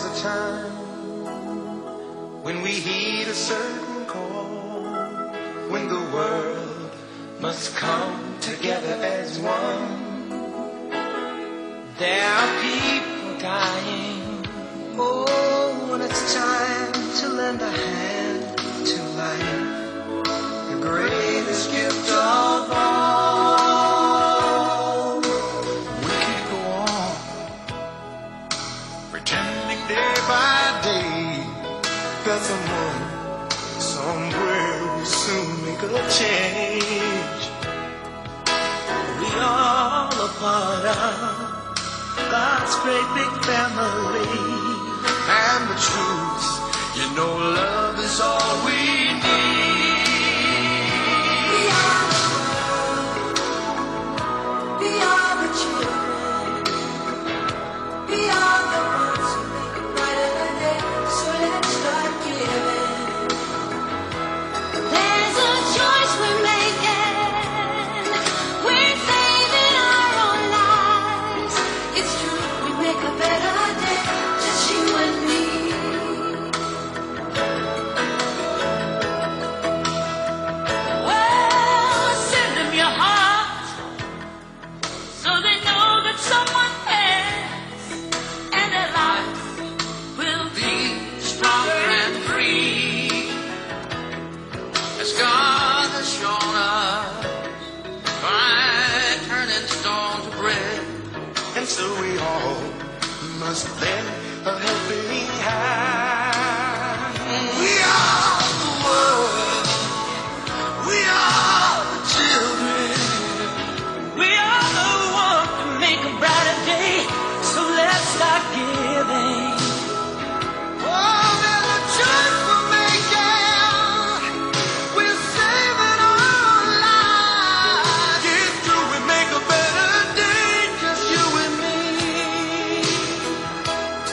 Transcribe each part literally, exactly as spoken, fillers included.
comes a time when we heed a certain call, when the world must come together as one. There are people dying. Oh, when it's time to lend a hand to life, the greatest gift of all. We can't go on pretending day by day that someone, somewhere will soon make a change. We all a part of God's great big family, and the truth, you know, love is all we need. We are the world, we are the children, we are the ones who make it brighter than day, so let's start giving. There's a choice we're making, we're saving our own lives. It's true, we make a better day, just you and me. Well, send them your heart, so they know that someone cares, and their life will be stronger and free, as God has shown us by turning stone to bread. And so we all must lend a helping hand. We are the world, we are the children, we are the one to make a brighter day, so let's start giving. Oh, there's a choice we're making, we're saving our lives. It's true, we make a better day, just you and me.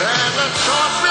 and the toss